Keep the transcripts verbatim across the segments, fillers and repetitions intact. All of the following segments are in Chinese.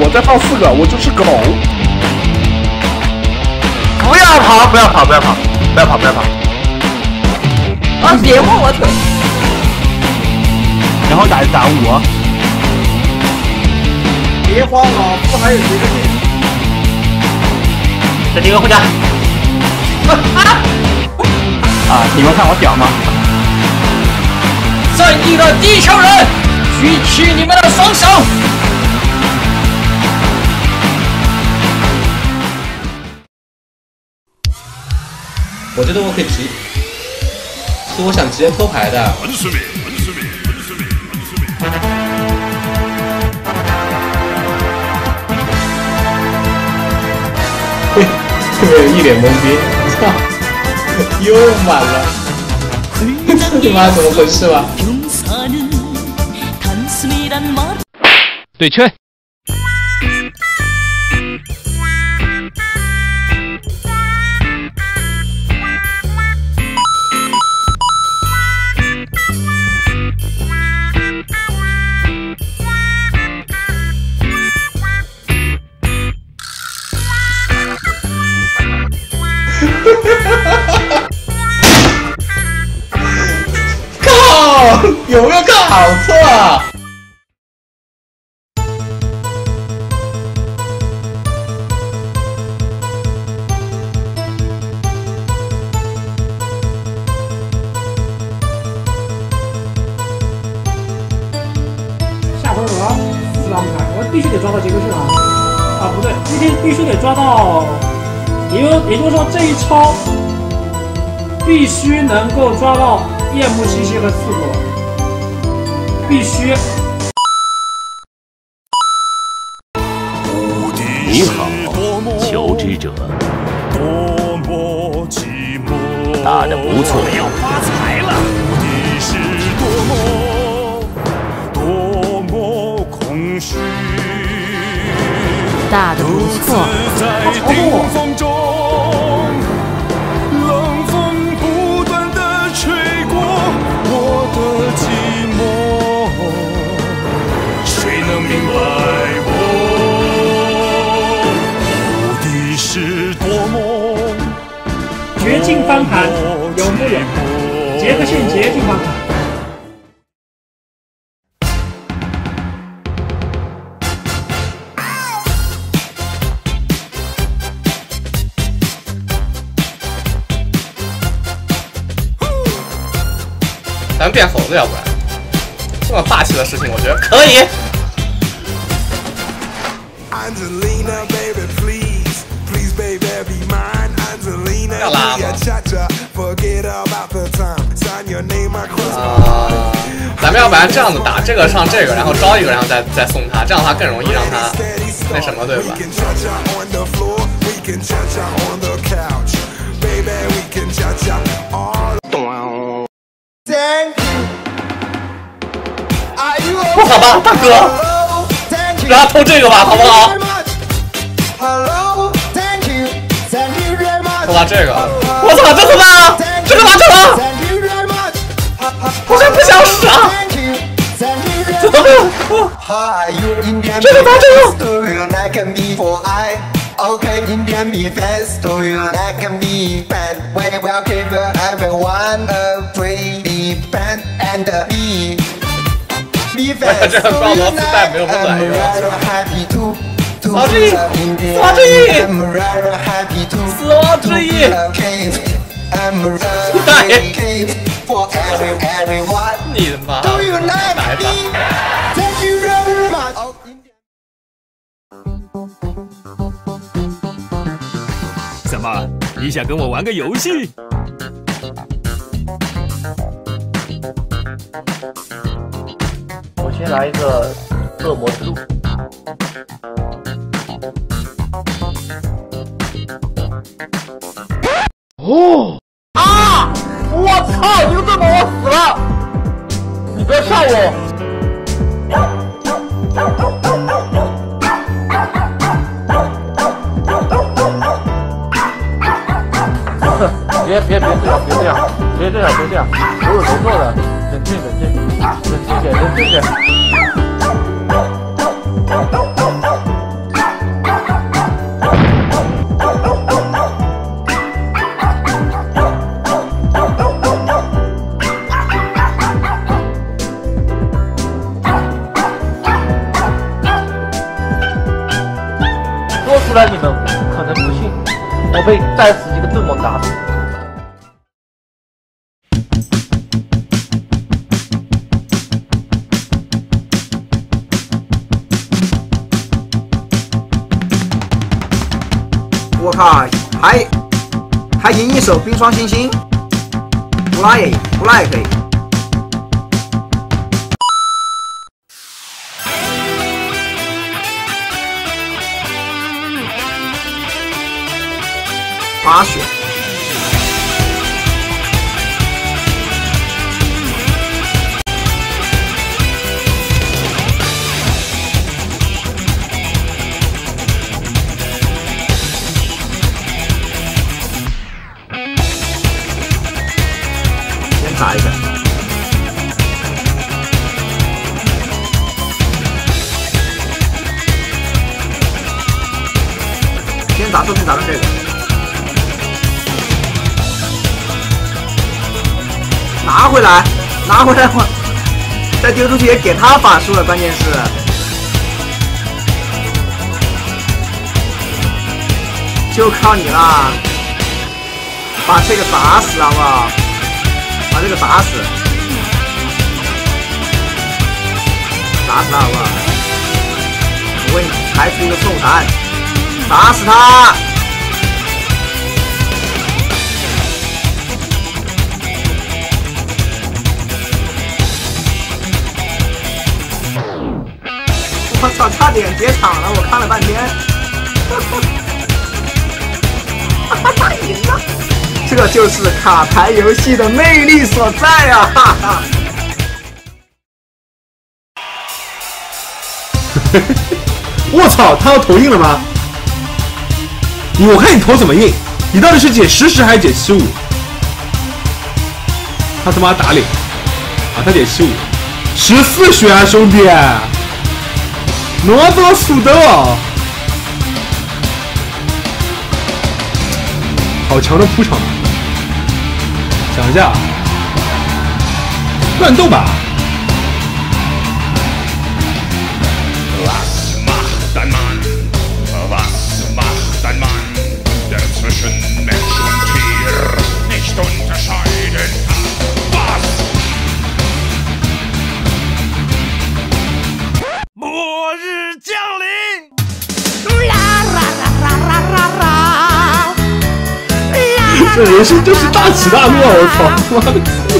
我再放四个，我就是狗。 不要跑！不要跑！不要跑！不要跑！不要跑！ 啊！别摸我腿！ 然后打打我。 别慌，老夫还有几个点。 这几个回家。 啊！ 啊！你们看我屌吗？ 正义的地球人，举起你们的双手！ 我觉得我可以直，是我想直接偷牌的。嘿，一脸懵逼，操，又满了，这他妈怎么回事吧？ 对圈。 靠！有没有看好错啊？ 下回我要四张牌，我必须得抓到杰克逊啊！啊，不对，必须必须得抓到，也就也就是说这一超必须能够抓到夜幕西西和刺果，必须。 你好，求知者。打得不错，要发财了。 打得不错。 他嘲讽我。 冷风不断地吹过我的寂寞，谁能明白我目的是多么？ 绝境翻盘有木有？杰克逊绝境翻盘。 咱们变猴子，要不然这么霸气的事情，我觉得可以。要拉吗？啊，咱们要不然这样子打，这个上这个，然后招一个，然后再再送他，这样的话更容易让他那什么，对吧？不好吧，大哥，让他偷这个吧，好不好？偷他这个，我操，这他妈，这干嘛去了？好像不想死啊！怎么没有？这个拿这个。Okay, Indian me fast, do you like me bad? We will give everyone a pretty band and me. Me fast, do you like me? I'm rather happy to to I'm rather happy to to be a cave. I'm rather cave for every everyone. Do you like me? Thank you very much. 怎么，你想跟我玩个游戏？ 我先来一个恶魔之路。 哦啊！我操！你个对马，我死了！你不要吓我！别别别这样，别这样，别这样，别这样，不是谁做的，冷静冷静，冷静点，冷静点。 虽然你们可能不信，我被再次一个盾猛打死。 我靠，还还赢一手冰霜星星，不拉也赢，不拉也可以。滑雪。打一下，先打，说不定打成这个，拿回来，拿回来，我再丢出去也给他法术了，关键是，就靠你啦，把这个打死好不好？把这个打死，打死他好不好？我为你排除一个错误答案，打死他！我操，差点结场了，我看了半天，哈哈，赢了！这就是卡牌游戏的魅力所在啊！哈哈。 我操，他要投硬了吗？你我看你投怎么硬？你到底是减十十还是减十五？他他妈打脸啊！他减十五，十四血啊，兄弟！侬要这么输的哦！好强的铺场！想一下，乱斗吧。 末日降临！ 这人生就是大起大落，我操！妈的！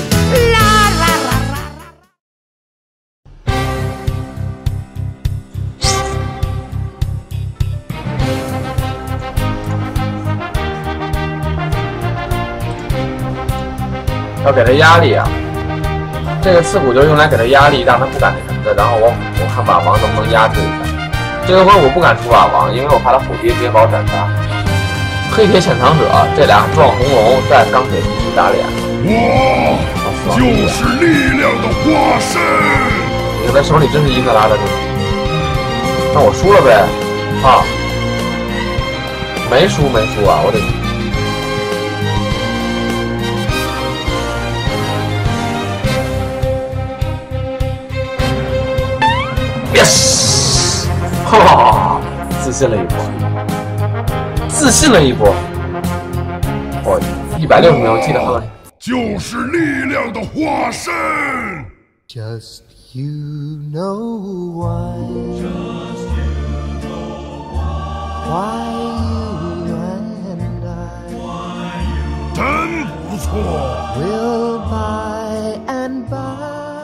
要给他压力啊！这个刺骨就是用来给他压力，让他不敢那什么的。然后我我看瓦王能不能压制一下。这个回我不敢出瓦王，因为我怕他虎爹直接把我斩杀。黑铁潜藏者这俩撞红龙，在钢铁必须打脸。 我就是力量的化身。 你看他手里真是伊克拉的，那我输了呗？啊，没输没输啊，我得。Yes， 哈，自信了一波，自信了一波。我一百六十秒，我记得很。 就是力量的化身。 Just you know why. Just you know why. Why you and I. Why you 真不错。 Will by and by.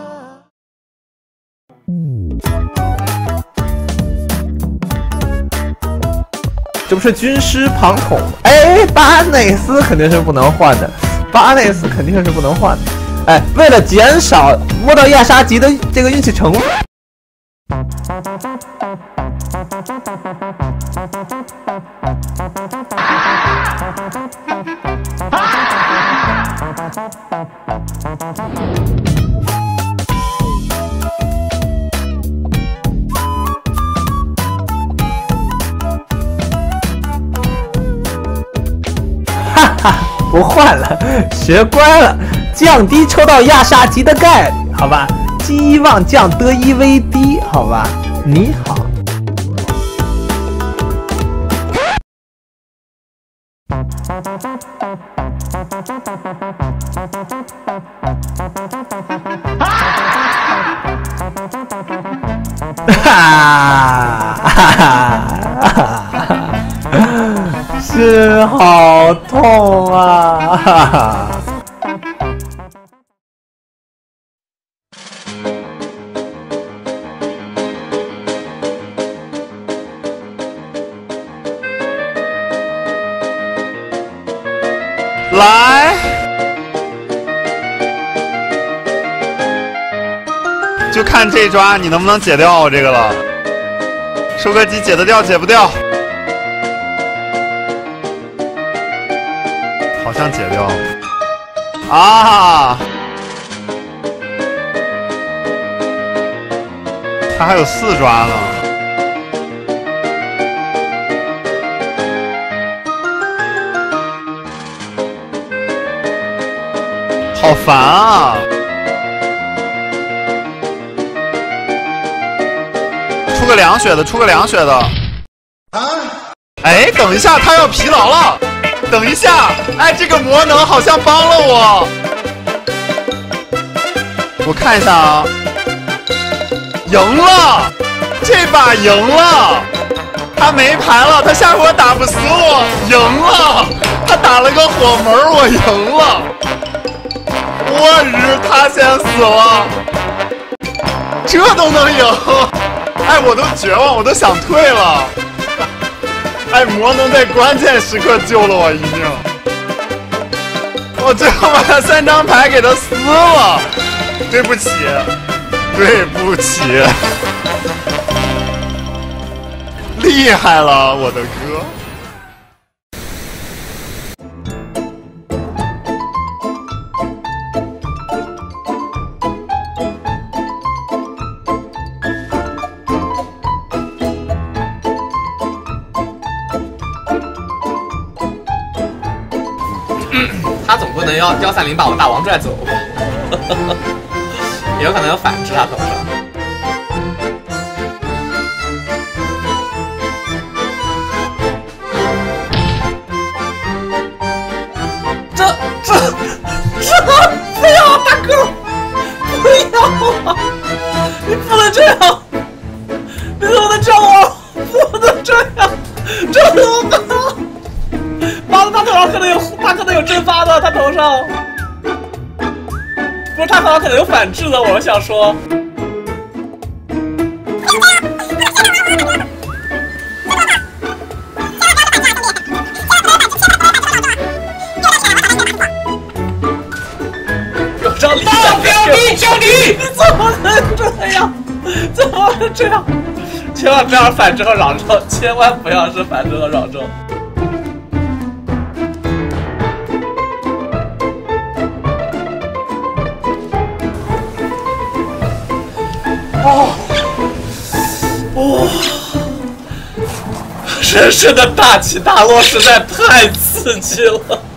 这不是军师庞统？哎，巴内斯肯定是不能换的，巴内斯肯定是不能换的。哎，为了减少摸到亚沙吉的这个运气成分。哈哈，不换了，学乖了，降低抽到亚沙吉的概率，好吧？希望降得一 v 低，好吧？你好。 哈哈，心好痛啊！哈哈。来， 就看这抓你能不能解掉我这个了。收割机解得掉，解不掉，好像解掉了啊！他还有四抓呢。好烦啊！出个凉血的，出个凉血的。啊！哎，等一下，他要疲劳了。等一下，哎，这个魔能好像帮了我。我看一下啊，赢了，这把赢了。他没牌了，他下回打不死我，赢了。他打了个火门，我赢了。我日，他先死了，这都能赢！哎，我都绝望，我都想退了。哎，魔能在关键时刻救了我一命，我最后把他三张牌给他撕了，对不起，对不起，厉害了，我的哥！ 他总不能要幺三零把我大王拽走吧？也有可能有反制他头上。这这这不要大哥，不要啊！你不能这样，你怎么能叫我？不能这样，这怎么办？妈的，他头上可能有，他可能有蒸发的，他头上。不是，他头上可能有反制的，我想说。有张力！大标兵救你！你怎么能这样？怎么能这样？千万不要是反制和扰政，千万不要是反制和扰政。哦，哇！人生的大起大落实在太刺激了。